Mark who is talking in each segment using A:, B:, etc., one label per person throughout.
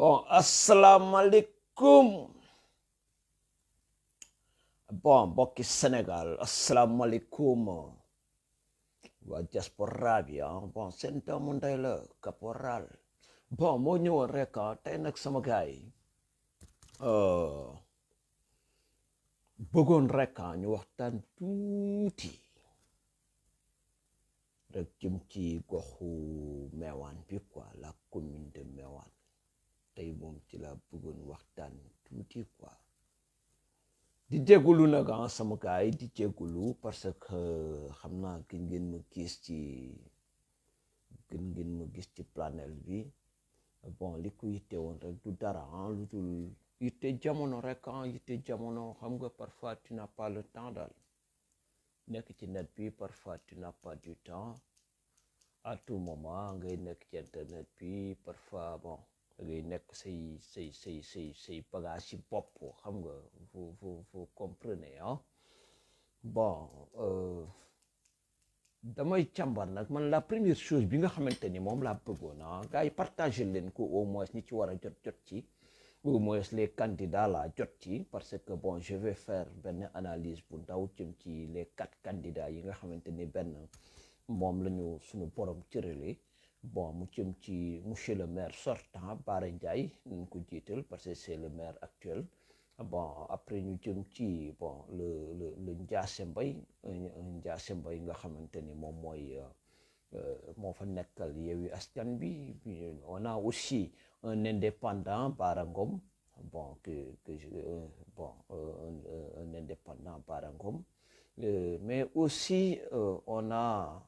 A: Bon, assalamu alaikum. Bon, mbokki Sénégal, assalamu alaikum. Waa diaspora bi bon seen doomu ndey la caporal. Bon moo ñëwoon rek tey nag sama gars yi bëggoon rek ñu waxtaan tuuti rek jëm ci goxu Meouane bi quoi, la commune de Meouane. Tey moom ci la bëggoon waxtaan tuuti quoi. Di jégalu nag sama gars yi di jégalu parce que xam naa gën ngeen ma gis ci panel bi. Bon li ko yitte woon rek du dara lu dul yitte jamono rek yitte jamono xam nga parfois tu n'as pas le temps daal nekk ci net bi, parfois tu n'as pas du temps à tout moment ngay nekk ci internet bi, parfois bon ngay nekk say bagage ci bopp xam nga vous comprenez bon damay càmbar nag man la première chose bi nga xamante ni moom laa bëggoon gars yi partager leen ko au moins ñi ci war a jot ci au moins les candidats la jot ci, parce que bon je vais faire benn analyse bu ndaw jëm ci les 4 candidats yi nga xamante ni benn moom la ñu suñu borom cërale. Bon mu jëm ci monsieur le maire sortant Bara Ndiaye ñu ko jiital parce que c'est le maire actuel. Bon après ñu jëm ci bon le Ndiassé Mbaye nga xamante ni moom mooy moo fa nekkal Yewwi Askan Wi. On a aussi un indépendant Bara Ngom, bon un indépendant Bara Ngom, mais aussi on a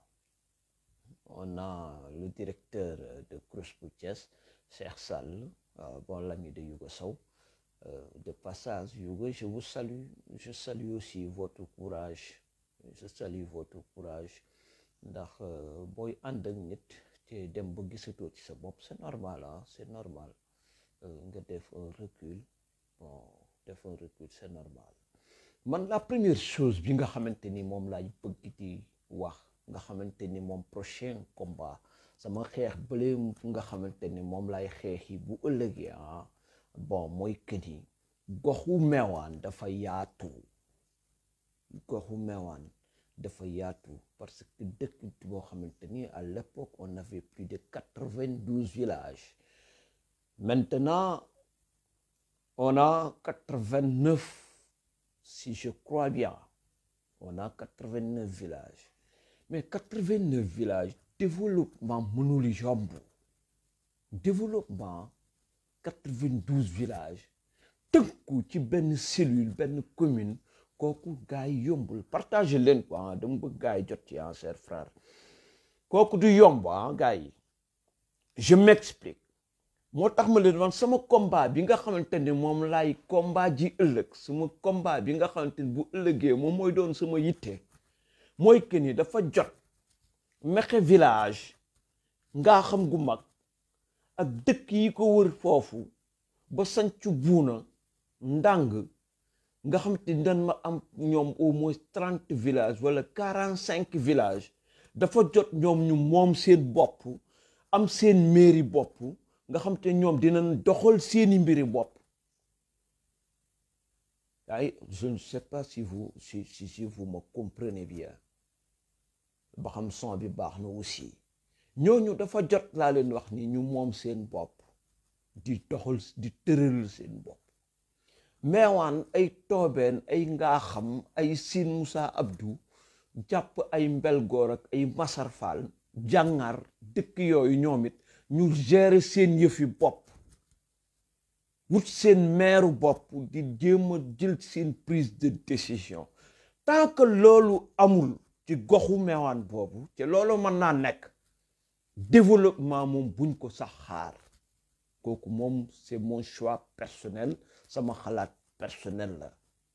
A: le directeur de Crous bu Thiès Cheikh Sall, bon l'ami de Youga Sow. De passage Youga, je vous salue, je salue aussi votre courage, je salue votre courage ndax booy ànd ak nit te dem ba gisatoo ci sa bopp c'est normal c'est normal nga def un recul, bon def un recul c'est normal. Man la première chose bi nga xamante ni moom laay bëgg di wax nga xamante ni moom prochain combat sama xeex bële nga xamante ni moom lay xeexi bu ëllëgee bon mooy que ni goxu Meouane dafa yaatu, goxu Meouane dafa yaatu parce que dëkk boo xamante ni à l'époque on avait plus de 92 villages. Maintenant on a 89, si je crois bien on a 89 villages. Mais 89 villages développement mënul yomb, développement 92 villages tënku ci benn cellule benn commune kooku gars yi yombul. Partage leen quoi dama bëgg gars yi jot ci chers frères, kooku du yomb gars yi. Je m'explique. moo tax ma leen wan sama combat bi nga xamante ne moom laay combat ji ëllëg, sama combat bi nga xamante ne bu ëllëgee moom mooy doon sama yitte mooy que ni dafa jot Mékhé village ngaa xam gu mag ak dëkk yi ko wër foofu ba sancu buuna ndàng nga xamante ni dañ ma am ñoom au moins 30 villages wala 45 villages. dafa jot ñoom ñu moom seen bopp am seen mairie bopp nga xamante ñoom dinañ doxal seeni mbiri bopp. ay je ne sais pas si vous me comprenez bien, ba xam son bi baax na aussi. ñooñu dafa jot laa leen wax ni ñu moom seen bopp di doxal di tëral seen bopp. Meouane ay toobeen ay ngaa xam ay Sine Moussa Abdou jàpp ay Mbelgoor ak ay Masar Fall jàngar dëkk yooyu ñoom it ñu gérer seen yëfi bopp wut seen meeru bopp di jéem a jël seen prise de décision. Tant que loolu amul ci goxu Meouane boobu te loolu mën naa nekk, développement moom buñ ko sax xaar. kooku moom c'est mon choix personnel, sama xalaat personnel la.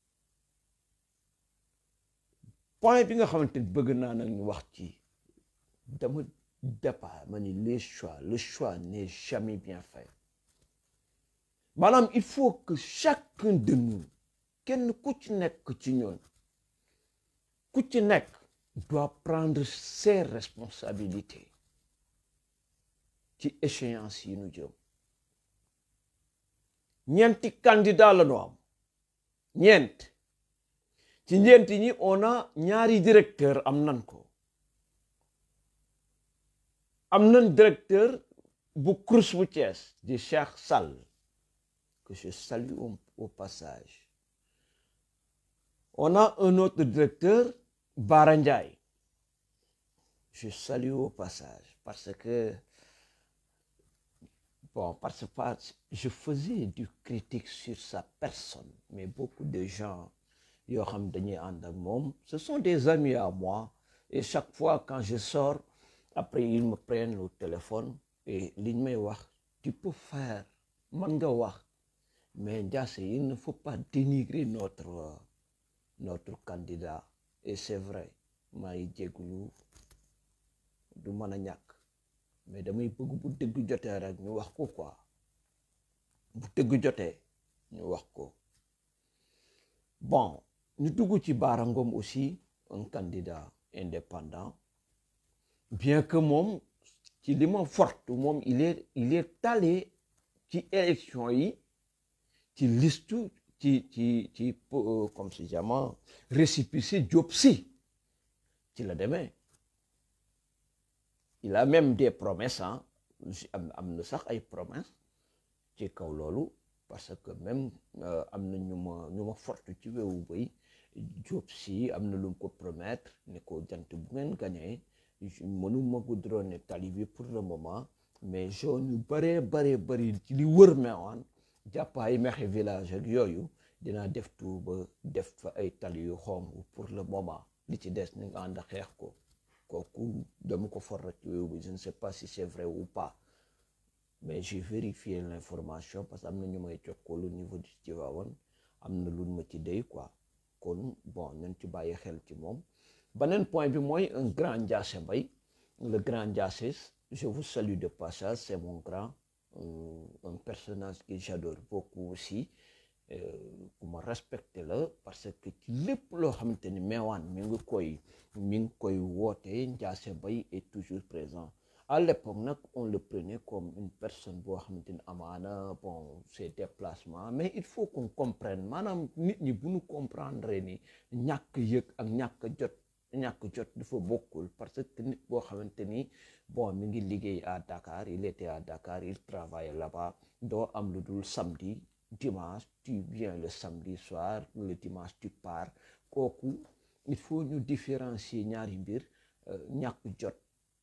A: point bi nga xamante ni bëgg naa nag ñu wax ci dama départ ma ni le choix n'est jamais bien fait. Maanaam il faut que chacun de nous, kenn ku ci nekk ci ñoon ku ci nekk doit prendre ses responsabilités ci échéance yi nu jëm. ñeenti candidat la ñu am ñeent ci ñeenti ñi on a ñaari directeur am nan ko am nan directeur bu CROUS bu Thiès di Cheikh Sall que je salue au passage. On a un autre directeur, Bara Ndiaye. Je salue au passage parce que, bon, parce que je faisais du critique sur sa personne, mais beaucoup de gens, ce sont des amis à moi, et chaque fois quand je sors, après ils me prennent le téléphone, et l'in me wax, tu peux faire, manga wax, mais il ne faut pas dénigrer notre candidat. Et c'est vrai, maay jégalu du mën a ñàkk mais damay bëgg bu dëgg jotee rek ñu wax ko quoi bu dëgg jotee ñu wax ko. Bon ñu dugg ci Bara Ngom aussi un candidat indépendant bien que moom ci li ma forte moom il est allé ci élection yi ci liste ci comme si diamant récépissé Diop Sy ci la demee il a même des promesses am na sax ay promesses ci kaw loolu parce que même am na ñu ma forte ci wewu bay Diop Sy am na lu mu ko promettre ne ko jant bu ngeen gagné mënuma goudronner tali bi pour le moment mais zone yu bari ci li wër Meouane jàppaay Mekhe village ak yooyu dinaa def tout ba def fa ay tali yu xonk pour le moment li ci des ni nga ànd xeex ko kooku dama ko for rek je ne sais pas si c'est vrai ou pas mais j'ai vérifié l'information parce que am na ñu may jokkoo au niveau du Tivaouane am na lu ma ci dey quoi kon bon nañ ci bàyyi xel ci moom. Beneen point bi mooy un grand Ndiassé Mbaye le grand Ndiassé je vous salue de passage c'est mon grand un personnage que j'adore beaucoup aussi ku ma respecté la parce que ci lépp loo xamante ni Meouane mi ngi koy woote Ndiassé Mbaye est toujours présent. À l'époque nag on le prenait comme une personne boo xamante ni amaana bon ses déplacements mais il faut qu'on comprenne maanaam nit ñi bu ñu comprendre ni ñàkk yëg ak ñàkk jot dafa bokkul parce que nit boo xamante ni bon mi ngi liggéey à Dakar il était à Dakar il travaille là-bas doo am lu dul samedi dimanche tu viens le samedi soir le dimanche tu pars kooku il faut ñu différencier ñaari mbir ñàkk jot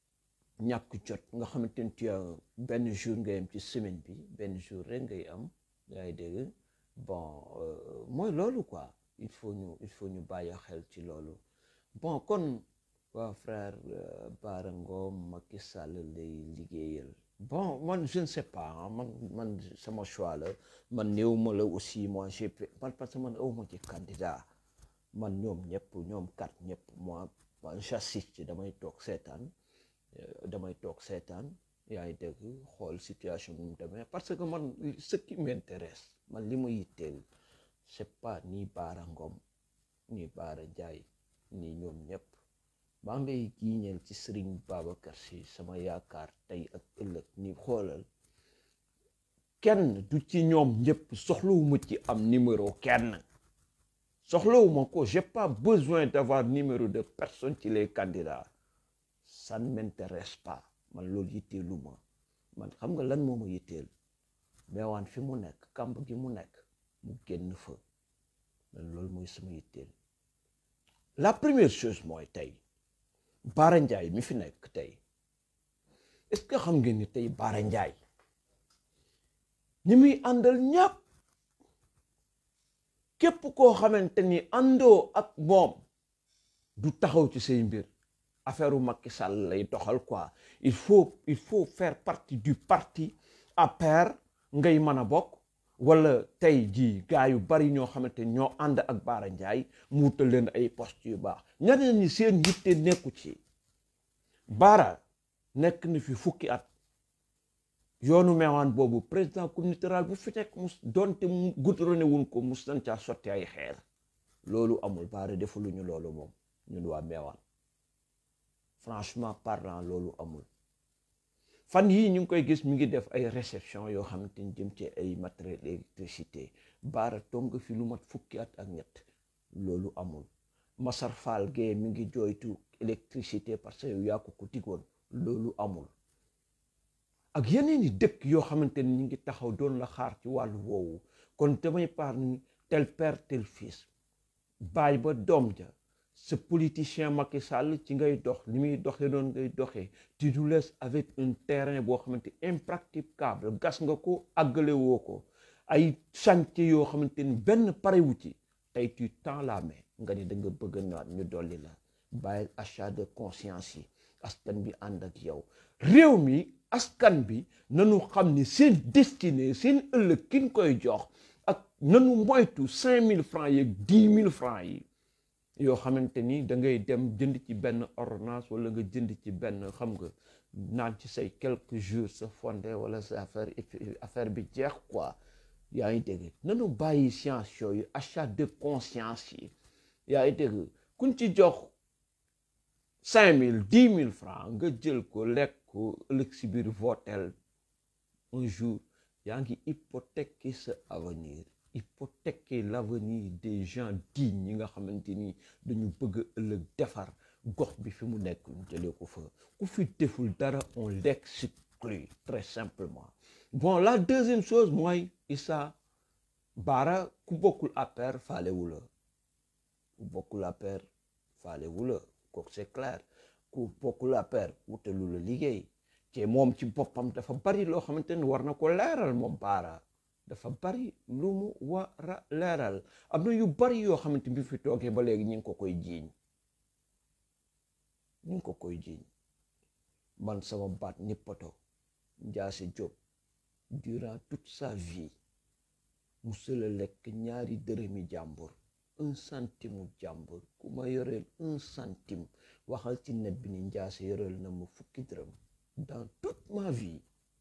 A: nga xamante ni tu as benn jour ngay am ci semaine bi benn jour rek ngay am ngay dégg bon mooy loolu quoi il faut ñu bàyyi xel ci loolu. Bon kon waa frère Bara Ngom Macky Sall lay liggéeyal bon man je ne sais pas man sama choix la man néewuma la aussi moi j'ai man parce que man awma ci candidat man ñoom kat ñëpp moi j'assiste damay toog seetaan yaa ngi dégg xool situation bi mu demee parce que man ce qui m'intéresse man li ma yitteel c'est pas ni Bara Ngom ni Bara Ndiaye ni ñoom ñëpp maa ngi lay giiñal ci Serigne Babacar Sy sama yaakaar tey ak ëllëg ni xoolal kenn du ci ñoom ñëpp soxlawuma ci am numéro kenn soxlawuma ko j'ai pas besoin d'avoir numéro de personne ci les candidats ça ne m'intéresse pas man loolu yitteeluma man xam nga lan moo ma yitteel Meouane fi mu nekk kamb gi mu nekk mu génn fa man loolu mooy sama yitteel. La première chose mooy tey Bara Ndiaye mi fi nekk tey est-ce que xam ngeen ni tey Bara Ndiaye ñi muy àndal ñàpp képp koo xamante ni àndoo ak moom du taxaw ci say mbir affaire u Macky Sall lay doxal quoi il faut faire partie du parti APR ngay mën a bokk wala tey jii gars yu bari ñoo xamante ñoo ànd ak Bara Ndiaye mu wutal leen ay poste yu baax ñeneen ñi seen yitte nekku ci Bara nekk na fi fukki at yoonu Meouane boobu président communauté rurale bu fi nekk donte mu goudronné wuñ ko mus nañ caa sotti ay xeer loolu amul Bara defaluñu loolu moom ñun waa Meouane franchement parlant loolu amul fan yii ñu ngi koy gis mi ngi def ay réception yoo xamante ni jëm ci ay matériel électricité Bara toog nga fi lu mat fukki at ak ñett loolu amul Massar Fall Gueye mi ngi jooytu électricité parce que yow yaa ko digoon loolu amul ak yeneen i dëkk yoo xamante ni ñu ngi taxaw doon la xaar ci wàllu woowu kon damay par ni tel père tel fils baay ba doom ja ce politicien Macky Sall ci ngay dox li muy doxee noonu ngay doxee tu nous laisses avec un terrain boo xamante impraticable gas nga ko àggale woo ko ay chantier yoo xamante ni benn parewu ci tey tu tends la main nga ni da nga bëgg naan ñu dolli la bàyyi achat de conscience yi askan bi ànd ak yow réew mi askan bi nanu xam ni seen destinée seen ëllëg kin koy jox ak nanu moytu 5000 francs yeeg 10 000 francs yi yoo xamante ni da ngay dem jënd ci benn ordonnance wala nga jënd ci benn xam nga naan ci say quelques jours sa fondé wala sa affaire bi jeex quoi yaa ngi dégg nanu bàyyi science yooyu achat de conscience yi yaa ngi dégg kuñ ci jox 5000 10 000 francs nga jël ko lekk ko ëllëg si biir votel un jour yaa ngi hypothéquer sa avenir hypothéquer l'avenir des gens dignes ñi nga xamante ni dañu bëgg ëllëg defar gox bi fi mu nekk ñu jëlee ko fa ku fi deful dara on l'exclut très simplement bon la deuxième chose mooy Issa Bara ku bokkul APR faalewu la ku bokkul APR faalewu la kooku c'est clair ku bokkul APR wutalu la liggéey te moom ci boppam dafa bari loo xamante ni war na ko leeral moom Bara dafa bari lu mu war a leeral am na yu bari yoo xamante bi fi toogee ba léegi ñu ngi ko koy jiiñ ñu ngi ko koy jiiñ man sama baat nippato Ndiasse Diop durant toute sa vie musula lekk ñaari dërëmi jàmbur 1 centime jàmbur ku ma yoreel 1 centime waxal ci net bi ni Ndiasse yoreel na ma fukki dërëm dans toute ma vie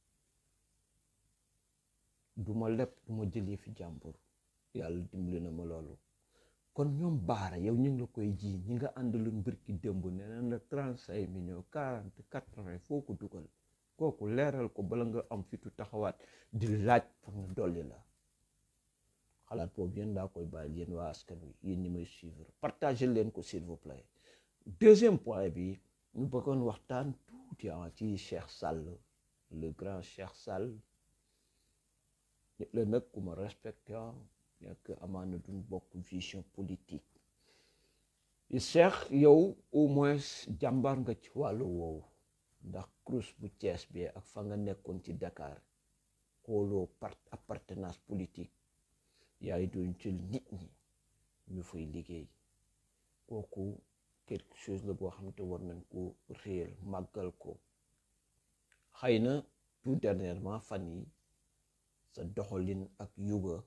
A: duma lepp duma jëlee fi jàmbur yàlla dimbali na ma loolu kon ñoom Bara yow ñu ngi la koy ji ñi nga àndalu mbir ki démb nee na la 35 millions 40 80 foo ko dugal kooku leeral ko bala nga am fitu taxawaat di laaj pour nga dolli la xalaat boobu yéen laa koy bàyyi yéen waa askan wi yéen ñi may suivre partagez leen ko s'il vous plaît deuxième point bi ñu bëggoon waxtaan tuuti ci Cheikh Sall le grand Cheikh Sall nit la nag ku ma respecté nekk amaana duñ bokk vision politique Cheikh yow au moins jàmbaar nga ci wàllu woowu ndax Crous bu Thiès bi ak fa nga nekkoon ci Dakar xooloo appartenance politique yaay doon jël nit ñi ñu fay liggéey kooku quelque chose la boo xam te war nañ ko réel màggal ko xëy na tout dernièrement fan yi sa doxalin ak Youga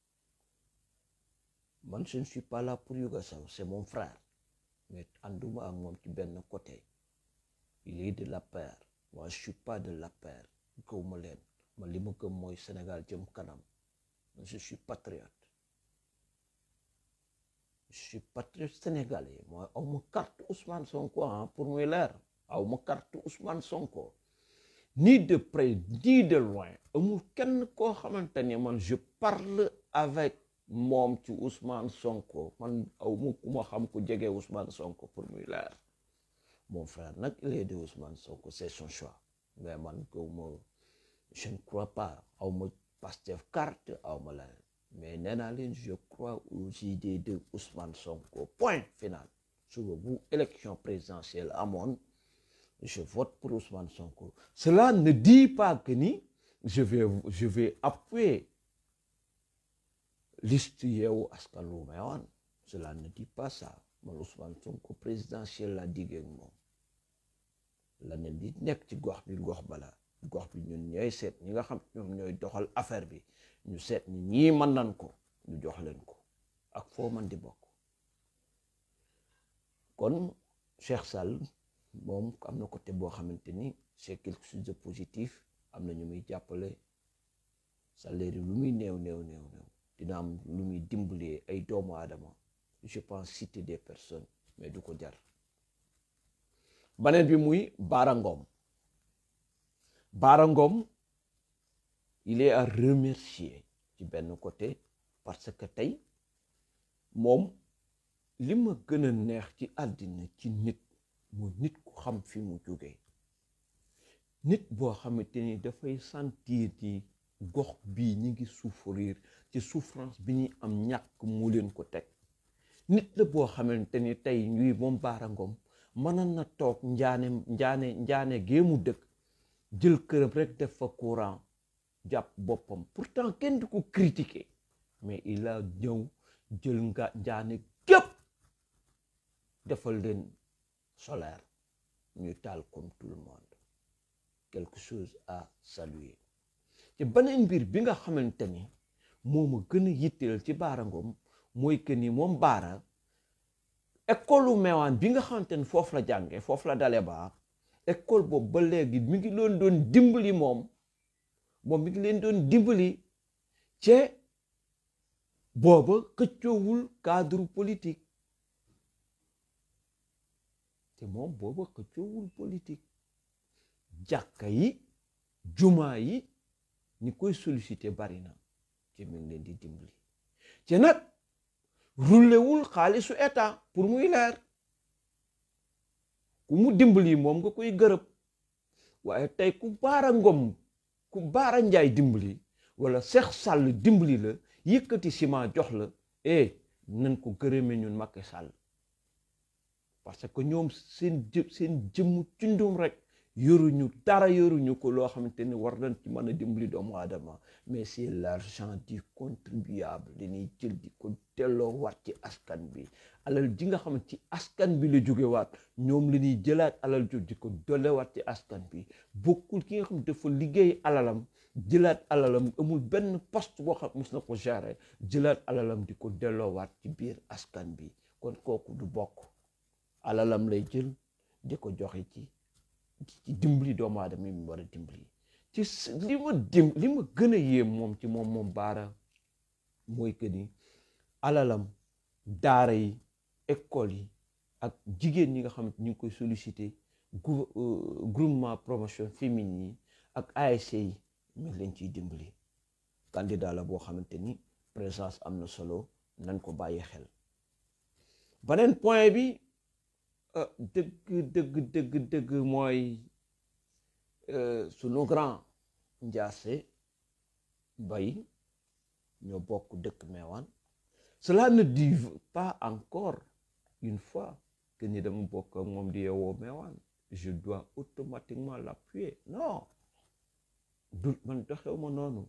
A: man je ne suis pas là pour Youga Sow c'est mon frère mais ànduma ak moom ci benn côté il est de l'APR moi je suis pas de l'APR gëwma leen man li ma gëm mooy Sénégal jëm kanam je suis patriote sénégalais mooy aw ma carte Ousmane Sonko pour muy leer aw ma carte Ousmane Sonko ni de près ni de loin amul kenn koo xamante ni man je parle avec moom ci Ousmane Sonko man aw ma ku ma xam ku jege Ousmane Sonko pour muy leer mon frère nag il est de Ousmane Sonko c'est son choix mais man je ne crois pas aw ma Pastef carte aw ma la mais nee naa leen je crois aux idées de Ousmane Sonko point final suba bu élection présidentielle amoon je vote pour Ousmane Sonko cela ne dit pas que ni je vais appuyer liste Yewwi Askan Wi may wan cela ne dit pas ça man Ousmane Sonko présidentielle la diggee ak moom la ne di nekk ci gox bi ñun ñooy seet ñi nga xam ñoom ñooy doxal affaire bi ñu seet ni ñii mën nañ ko ñu jox leen ko ak foo man di bokk kon Cheikh Sall moom am na côté boo xamante ni c'est quelque chose de positif am na ñu muy jàppale salaire yi lu muy néew dina am lu muy dimbalee ay doomu aadama je pense citer des personnes mais du ko jar beneen bi muy Bara Ngom Bara Ngom il est à remercier ci benn côté parce que tey moom li ma gën a neex ci àddina ci nit mooy nit ku xam fi mu jógee nit boo xamante ni dafay sentir ni gox bii ñi ngi souffrir ci souffrance bi ñuy am ñàkk mu leen ko teg nit la boo xamante ni tey ñuy moom Bara Ngom mënoon na toog njaane gee mu dëkk jël këram rek def fa courant jàpp boppam pourtant kenn du ko critiquer mais il a ñëw jël njaane képp defal leen solaire ñuy taal comme tout le monde quelque chose à saluer te beneen mbir bi nga xamante ni moo ma gën a yitteel ci Bara Ngom mooy que ni moom Bara école Meewaan bi nga xamante ni foofu la jànge foofu la dale ba école boobu ba léegi mi ngi leen doon dimbali moom mi ngi leen doon dimbali ci booba xëccoowul cadre politique te moom booba xëccoowul politique jàkka yi jumaa yi ñi koy sollicité bari na ci mi ngi leen di dimbali ci nag rullewul xaalisu état pour muy leer ku mu dimbali moom nga koy gërëb waaye tey ku Bara Ngom ku Bara Njaay dimbali wala Cheikh Sall dimbali la yëkkati ciment jox la nañ ko gërëme ñun Macky Sall parce que ñoom seen jëmm cundum rek yoruñu dara yoruñu ko loo xamante ni war nañ ci mën a dimbali doomu aadama mais c'est l'argent du contribuable dañuy jël di ko delloo waat ci askan bi alal ji nga xamante ci askan bi la jóge waat ñoom la ñuy jëlaat alal ju di ko dollewaat ci askan bi bokkul ki nga xam dafa liggéey alalam jëlaat alalam amul benn poste boo xam mos na ko gérer jëlaat alalam di ko delloowaat ci biir askan bi kon kooku du bokk alalam lay jël di ko joxe ci dimbali doomu aadama yi mu war a dimbali ci li ma gën a yéem moom ci moom Bara mooy que ni alalam daara yi école yi ak jigéen ñi nga xam ne ñu ngi koy sollicité groupement promotion féminine yi ak ASC yi ñu leen ciy dimbali candidat la boo xamante ni présence am na solo nañ ko bàyyi xel beneen point bi dëgg mooy sunu grand Ndiassé Mbaye ñoo bokk dëkk Meewaan cela ne dit pas encore une fois que ni dama bokk ak moom di yeewoo Meewaan je dois automatiquement l'appuyer non du man doxew ma noonu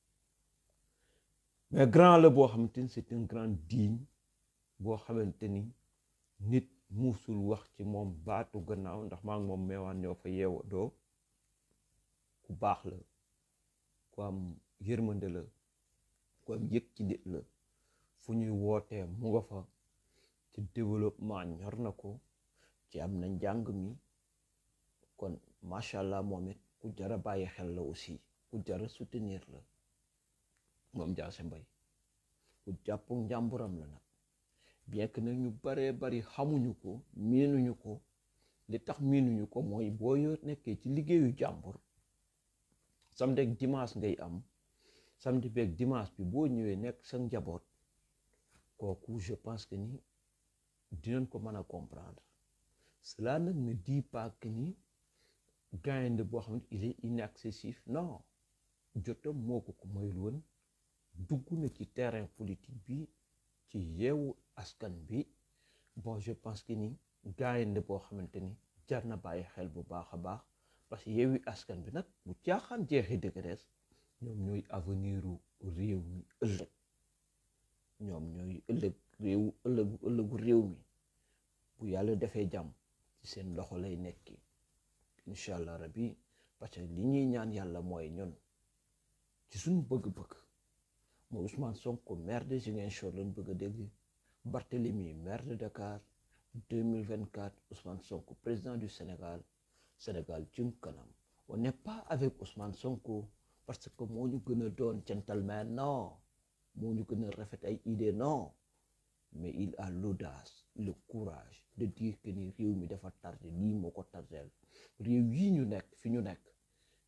A: mais grand la boo xamante ni c'est un grand digne boo xamante ni nit muusul wax ci moom baatu gannaaw ndax maa ngi moom Meewaan ñoo fa yeewoo doo ku baax la ku am yërmande la ku am yëg ci nit la fu ñuy wootee mu nga fa ci développement ñor na ko ci am na njàng mi kon macha allah moom it ku jara bàyyi xel la aussi ku jara soutenir la moom Ndiassé Mbaye ku jàpp njàmburam la nag bien que nag ñu baree bari xamuñu ko miinuñu ko li tax miinuñu ko mooy boo yor nekkee ci liggéeyu jàmbur samedi ak dimanche ngay am samedi beeg dimanche bi boo ñëwee nekk sa njaboot kooku je pense que ni dinañ ko mën a comprendre cela nag ne dit pas que ni gaynde boo xam ne il est inaccessif non jotam moo ko mayul woon dugg na ci terrain politique bi ci yeewu askan bi bon je pense que ni gaynde boo xamante ni jar na bàyyi xel bu baax a baax parce que yeewi askan bi nag bu caaxaan jeexi dëgg des ñoom ñooy avenir u réew mi ëllëg ñoom ñooy ëllëgu réew mi bu yàlla defee jàmm ci seen loxo lay nekki incha allah rabbi parce que li ñuy ñaan yàlla mooy ñun ci suñu bëgg-bëgg mooy Ousmane Sonko maire de Ziguinchor lañ bëgg a dégg Barthélemy maire de Dakar 2024 Ousmane Sonko président du Sénégal jëm kanam on n'est pas avec Ousmane Sonko parce que moo ñu gën a doon gentleman non moo ñu gën a rafet ay idée non mais il a l'audace le courage de dire que ni réew mi dafa tardé lii moo ko tardeel réew yi ñu nekk fi ñu nekk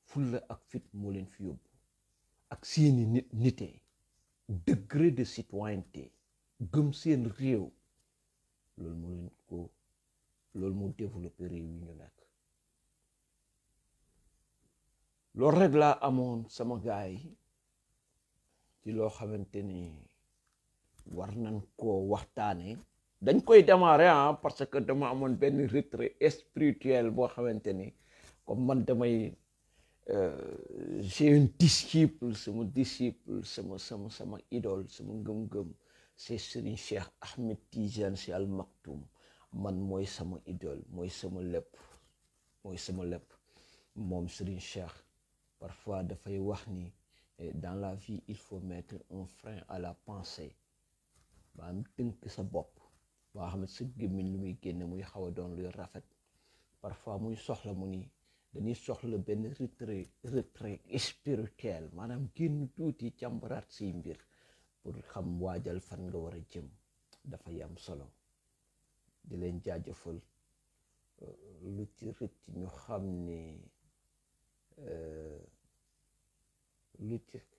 A: fulla ak fit moo leen fi yóbbu ak seeni nite degré de citoyenneté gëm seen réew loolu moo leen ko loolu moo développé réew yi ñu nekk. loolu rek laa amoon sama gaay yi ci loo xamante ni war nañ koo waxtaane. dañ koy démarrer parce que dama amoon benn retrait spirituel boo xamante ni comme man damay j'ai un disciple sama idole sama ngëm-ngëm c'est Serigne Cheikh Ahmed Tidiane Sy Al Maktoum. man mooy sama idole mooy sama lépp moom Serigne Cheikh parfois dafay wax ni dans la vie il faut mettre un frein à la pensée maanaam tënk sa bopp boo xam ne sa gémmiñ lu muy génne muy xaw a doon luy rafet parfois muy soxla mu ni dañuy soxla benn retrait spirituel maanaam génn tuuti càmbaraat say mbir pour xam waajal fan nga war a jëm dafay am solo. di leen jaajëfal lu ci rëcc ñu xam ni lu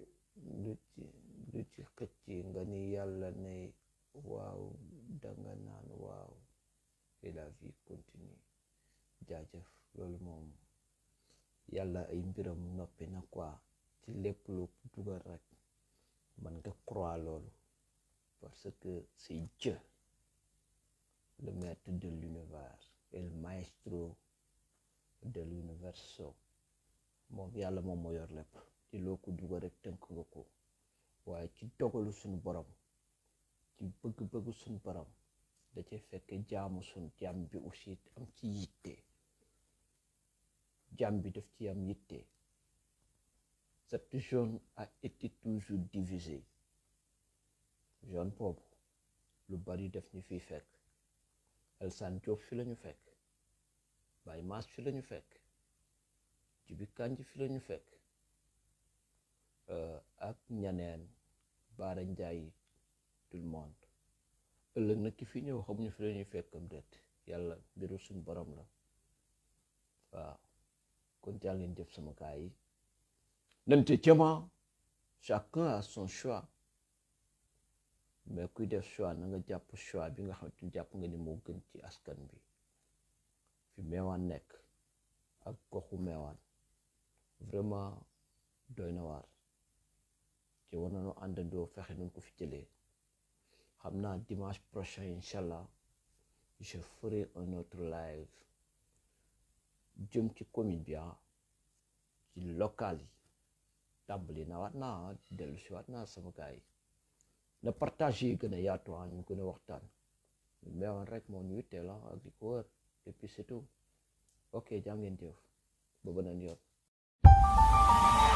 A: ci xëcc nga ni yàlla ne waaw danga naan waaw et la vie continue. jaajëf loolu moom yàlla ay mbiram noppi na quoi ci lépp lu dugal rek man nga croire loolu parce que c'est Dieu le maître de l'univers et le maestro de l'universo. moom yàlla moom moo yor lépp ci loo ko dugal rek tënk nga ko waaye ci dogalu suñu borom ci bëgg-bëggu suñu borom da cay fekk jaamu suñu jaam bi aussi am ci yitte jaam bi daf ci am yitte. cette zone a été toujours divisée zone boobu lu bari def ñu fiy fekk. Elsan Diop fi lañu fekk Baye Mass fi lañu fekk Jibi Kanji fi lañu fekk ak ñaneen Baara Njaay tout le monde ëllëg nag ki fi ñëw xamuñu fi lañuy fekk am det yàlla mbiru suñ borom la. waaw kon jàll leen jëf sama gaay yi nante jëma chacun a son choix mais kuy def choix na nga jàpp choix bi nga xam ne jàpp nga ni moo gën ci askan bi fi Meewaan nekk ak goxu Meewaan vraiment doy na waar ci war nañu àndandoo fexe nañ ko fi jëlee. xam naa dimanche prochain inchallah je ferai un autre live jëm ci commune bi ci local yi tàmbali na waat naa dellu si waat naa sama gars yi na partage yi gën a yaatu ñu gën a waxtaan Meewaan rek moo ñu yitteel ak li ko wër et puis c'est tout ok jaa ngeen jëf ba beneen yoon.